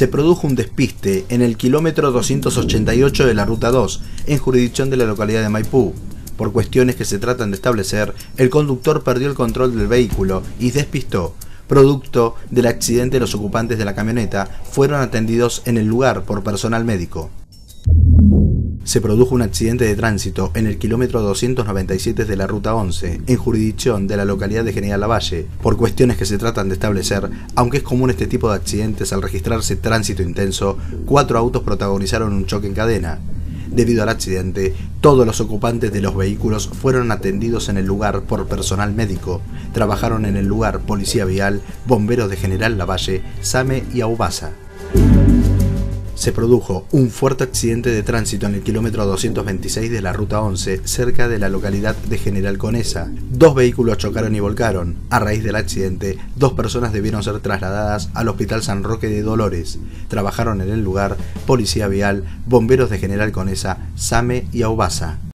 Se produjo un despiste en el kilómetro 288 de la Ruta 2, en jurisdicción de la localidad de Maipú. Por cuestiones que se tratan de establecer, el conductor perdió el control del vehículo y despistó. Producto del accidente, los ocupantes de la camioneta fueron atendidos en el lugar por personal médico. Se produjo un accidente de tránsito en el kilómetro 297 de la Ruta 11, en jurisdicción de la localidad de General Lavalle. Por cuestiones que se tratan de establecer, aunque es común este tipo de accidentes al registrarse tránsito intenso, 4 autos protagonizaron un choque en cadena. Debido al accidente, todos los ocupantes de los vehículos fueron atendidos en el lugar por personal médico. Trabajaron en el lugar Policía Vial, Bomberos de General Lavalle, SAME y AUBASA. Se produjo un fuerte accidente de tránsito en el kilómetro 226 de la Ruta 11, cerca de la localidad de General Conesa. 2 vehículos chocaron y volcaron. A raíz del accidente, 2 personas debieron ser trasladadas al Hospital San Roque de Dolores. Trabajaron en el lugar Policía Vial, Bomberos de General Conesa, SAME y AUBASA.